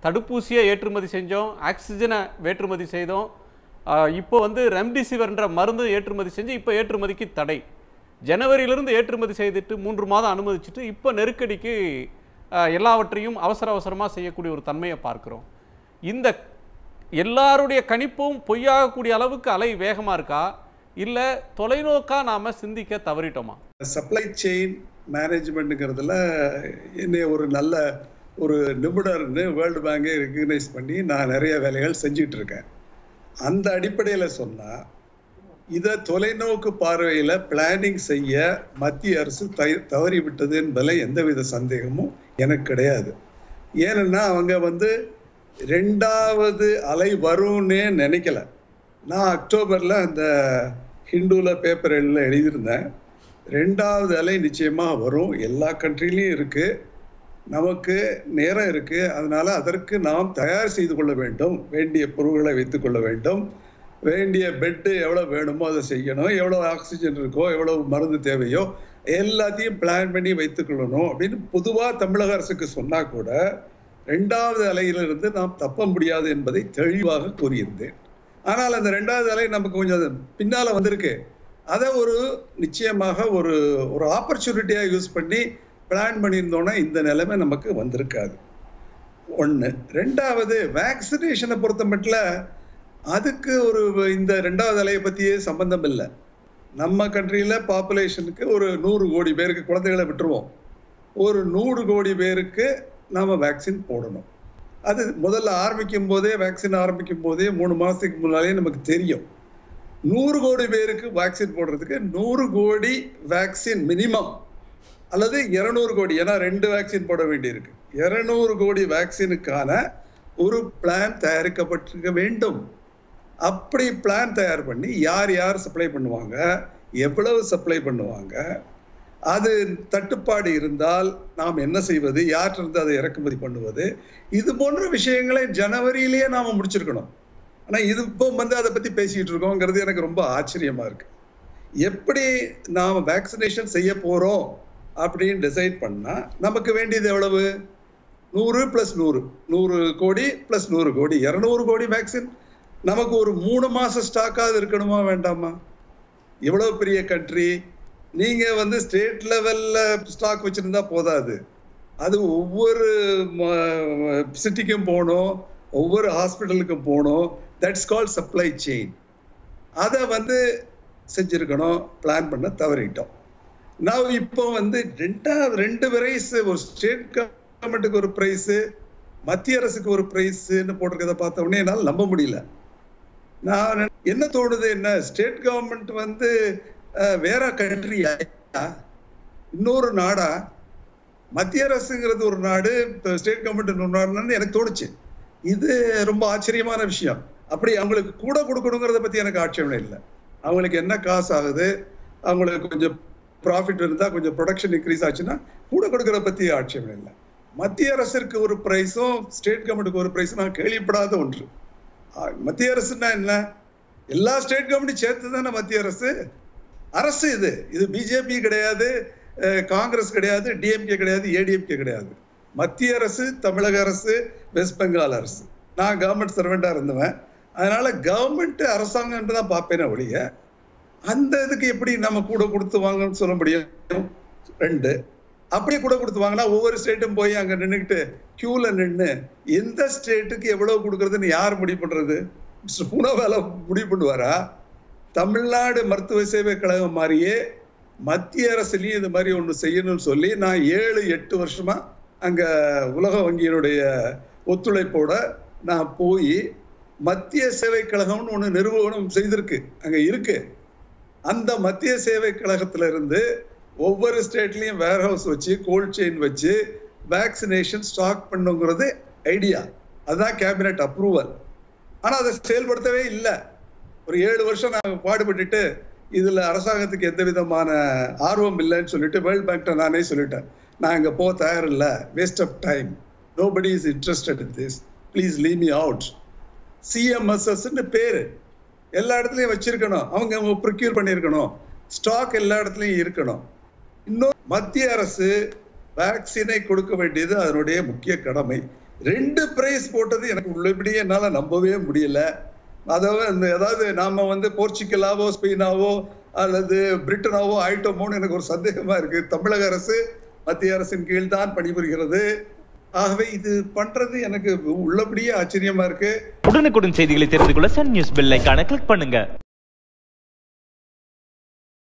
தடுப்பூசியை ஏற்றுமதி செஞ்சோம், ஆக்சிஜனை ஏற்றுமதி செய்தோம், இப்போ வந்து ரெம்டெசிவிர்ன்ற மருந்து ஏற்றுமதி செஞ்சு இப்போ ஏற்றுமதிக்கு தடை. ஜனவரியிலிருந்து ஏற்றுமதி செய்துட்டு 3 மாதம் அனுமதிச்சுட்டு இப்போ நெருக்கடிக்கு எல்லாவற்றையும் அவசரமாக செய்யக்கூடிய ஒரு தன்மையை பார்க்கிறோம். இந்த எல்லாருடைய கணிப்பும் பொய்யாகக்கூடிய அளவுக்கு அலை வேகமாக இருக்கா, இல்லை தொலைநோக்கா நாம் சிந்திக்க தவறிட்டோமா? சப்ளை செயின் மேனேஜ்மெண்ட்டுங்கிறதுல என்னை ஒரு நல்ல ஒரு நிபுணர்னு வேர்ல்டு பேங்கை ரெக்கக்னைஸ் பண்ணி நான் நிறைய வேலைகள் செஞ்சுட்டு இருக்கேன். அந்த அடிப்படையில் சொன்னால் இதை தொலைநோக்கு பார்வையில் பிளானிங் செய்ய மத்திய அரசு தவறிவிட்டது என்பதில் எந்தவித சந்தேகமும் எனக்கு கிடையாது. ஏன்னா அவங்க வந்து 2வது அலை வரும்னே நினைக்கல. நான் அக்டோபரில் அந்த ஹிந்துவில் பேப்பர் எழுதியிருந்தேன், 2வது அலை நிச்சயமாக வரும், எல்லா கண்ட்ரிலையும் இருக்குது, நமக்கு நேரம் இருக்குது, அதனால் அதற்கு நாம் தயார் செய்து கொள்ள வேண்டும், வேண்டிய பொருட்களை வைத்துக்கொள்ள வேண்டும், வேண்டிய பெட்டு எவ்வளோ வேணுமோ அதை செய்யணும், எவ்வளோ ஆக்சிஜன் இருக்கோ எவ்வளோ மருந்து தேவையோ எல்லாத்தையும் பிளான் பண்ணி வைத்துக்கொள்ளணும் அப்படின்னு பொதுவாக தமிழக அரசுக்கு சொன்னால் கூட 2வது அலையிலிருந்து நாம் தப்ப முடியாது என்பதை தெளிவாக கூறியிருந்தேன். ஆனால் அந்த 2வது அலை நமக்கு கொஞ்சம் பின்னால் வந்திருக்கு. அதை ஒரு நிச்சயமாக ஒரு ஆப்பர்ச்சுனிட்டியாக யூஸ் பண்ணி பிளான் பண்ணியிருந்தோன்னா இந்த நிலைமை நமக்கு வந்திருக்காது. 1. 2வது வேக்சினேஷனை பொறுத்த மட்டும் அதுக்கு இந்த 2வது அலையை பற்றியே சம்பந்தம் இல்லை. நம்ம கண்ட்ரியில் பாப்புலேஷனுக்கு ஒரு 100 கோடி பேருக்கு, குழந்தைகளை விட்டுருவோம், ஒரு 100 கோடி பேருக்கு நாம் வேக்சின் போடணும். அது முதல்ல ஆரம்பிக்கும் போதே, வேக்சின் ஆரம்பிக்கும் போதே 3 மாதத்துக்கு முன்னாலே நமக்கு தெரியும். 100 கோடி பேருக்கு வேக்சின் போடுறதுக்கு 100 கோடி வேக்சின் மினிமம், அல்லது 200 கோடி, ஏன்னா 2 வேக்சின் போட வேண்டியிருக்கு, 200 கோடி வேக்சினுக்கான ஒரு பிளான் தயாரிக்கப்பட்டிருக்க வேண்டும். அப்படி பிளான் தயார் பண்ணி யார் யார் சப்ளை பண்ணுவாங்க, எவ்வளவு சப்ளை பண்ணுவாங்க, அது தட்டுப்பாடு இருந்தால் நாம் என்ன செய்வது, யார்கிட்ட அதை இறக்குமதி பண்ணுவது, இது போன்ற விஷயங்களை ஜனவரியிலேயே நாம் முடிச்சிருக்கணும். ஆனால் இது இப்போ வந்து அதை பற்றி பேசிக்கிட்டு இருக்கோங்கிறது எனக்கு ரொம்ப ஆச்சரியமாக இருக்குது. எப்படி நாம் வேக்சினேஷன் செய்ய போகிறோம் அப்படின்னு டிசைட் பண்ணால் நமக்கு வேண்டியது எவ்வளவு? 100 + 100, 100 கோடி + 100 கோடி, 200 கோடி வேக்சின். நமக்கு ஒரு 3 மாதம் ஸ்டாக்காவது இருக்கணுமா வேண்டாமா? இவ்வளவு பெரிய கண்ட்ரி, நீங்கள் வந்து ஸ்டேட் லெவலில் ஸ்டாக் வச்சுருந்தா போதாது, அது ஒவ்வொரு சிட்டிக்கும் போகணும், ஒவ்வொரு ஹாஸ்பிட்டலுக்கும் போகணும். That's called supply chain. அதை வந்து செஞ்சுருக்கணும், பிளான் பண்ண தவறிட்டோம். நான் இப்போ வந்து 2 பிரைஸ், ஒரு ஸ்டேட் கவர்மெண்ட்டுக்கு ஒரு ப்ரைஸு, மத்திய அரசுக்கு ஒரு ப்ரைஸுன்னு போட்டிருக்கதை பார்த்த உடனே என்னால் நம்ப முடியல. நான் என்ன தோணுது, என்ன ஸ்டேட் கவர்மெண்ட் வந்து வேற கண்ட்ரியா, இன்னொரு நாடா? மத்திய அரசுங்கிறது ஒரு நாடு, ஸ்டேட் கவர்மெண்ட் இன்னொரு நாடுன்னு எனக்கு தோணுச்சு. இது ரொம்ப ஆச்சரியமான விஷயம். அப்படி அவங்களுக்கு கூட கொடுக்கணுங்கிறத பற்றி எனக்கு ஆட்சேபனை இல்லை. அவங்களுக்கு என்ன காசு ஆகுது, அவங்களுக்கு கொஞ்சம் ப்ராஃபிட் இருந்தால், கொஞ்சம் ப்ரொடக்ஷன் இன்க்ரீஸ் ஆச்சுன்னா கூட கொடுக்கறத பற்றி ஆட்சேபனை இல்லை. மத்திய அரசுக்கு ஒரு ப்ரைஸும் ஸ்டேட் கவர்மெண்ட்டுக்கு ஒரு ப்ரைஸும் நான் கேள்விப்படாத ஒன்று. மத்திய அரசுன்னா என்ன? எல்லா ஸ்டேட் கவர்மெண்ட்டும் சேர்த்து தானே மத்திய அரசு. அரசு இது பிஜேபி கிடையாது, காங்கிரஸ் கிடையாது, டிஎம்கே கிடையாது, ஏடிஎம்கே கிடையாது. மத்திய அரசு, தமிழக அரசு, வெஸ்ட் பெங்கால் அரசு. நான் கவர்மெண்ட் சர்வெண்டாக இருந்தவன், அதனால கவர்மெண்ட் அரசாங்கம் தான் பார்ப்பேனே ஒழிய அந்த இதுக்கு எப்படி நம்ம கூட கொடுத்து வாங்கன்னு சொல்ல முடியும்? 2, அப்படியே கூட கொடுத்து வாங்கினா ஒவ்வொரு ஸ்டேட்டும் போய் அங்கே நின்றுக்கிட்டு கியூல நின்று எந்த ஸ்டேட்டுக்கு எவ்வளவு கொடுக்கறதுன்னு யார் முடிவு பண்றது? மிஸ்டர் பூனாவால முடிவு பண்ணுவாரா? தமிழ்நாடு மருத்துவ சேவை கழகம் மாதிரியே மத்திய அரசுலையும் இது மாதிரி ஒன்று செய்யணும்னு சொல்லி நான் 7-8 வருஷமா அங்கே உலக வங்கியினுடைய ஒத்துழைப்போட நான் போய் மத்திய சேவை கழகம்னு ஒன்று நிறுவனம் செய்திருக்கு, அங்கே இருக்கு. அந்த மத்திய சேவை கழகத்துல இருந்து ஒவ்வொரு ஸ்டேட்லையும் வேர் ஹவுஸ் வச்சு, கோல்ட் செயின் வச்சு வேக்சினேஷன் ஸ்டாக் பண்ணுங்கிறது ஐடியா. அதுதான் கேபினட் அப்ரூவல். ஆனால் அதை செயல்படுத்தவே இல்லை. ஒரு 7 வருஷம் நாங்கள் பாடுபட்டுட்டு இதில் அரசாங்கத்துக்கு எந்த விதமான ஆர்வம் இல்லைன்னு சொல்லிட்டு வேர்ல்ட் பேங்க்ட நானே சொல்லிட்டேன், நான் இங்கே போக தயார் இல்லை, waste of time, nobody is interested in this, please leave me out. சிஎம்எஸ்எஸ்ன்னு பேர் எல்லா இடத்துலையும் வச்சிருக்கணும், அவங்க ப்ரொக்யூர் பண்ணியிருக்கணும், ஸ்டாக் எல்லா இடத்துலையும் இருக்கணும். இன்னும் மத்திய அரசு வேக்சினை கொடுக்க வேண்டியது அதனுடைய முக்கிய கடமை. 2 பிரைஸ் போட்டது எனக்கு உள்ளபடியே என்னால நம்பவே முடியல. அதாவது நாம போர்ச்சுகலாவோ ஸ்பெயினாவோ அல்லது பிரிட்டனாவோ ஆயிட்டோமோன்னு எனக்கு ஒரு சந்தேகமா இருக்கு. தமிழக அரசு மத்திய அரசின் கீழ் தான் பணிபுரிகிறது. ஆகவே இது பண்றது எனக்கு உள்ளபடியே ஆச்சரியமா இருக்கு. உடனுக்குடன் செய்திகளை தெரிந்து கொள்ள சன் நியூஸ் பெல் ஐகானை கிளிக் பண்ணுங்க.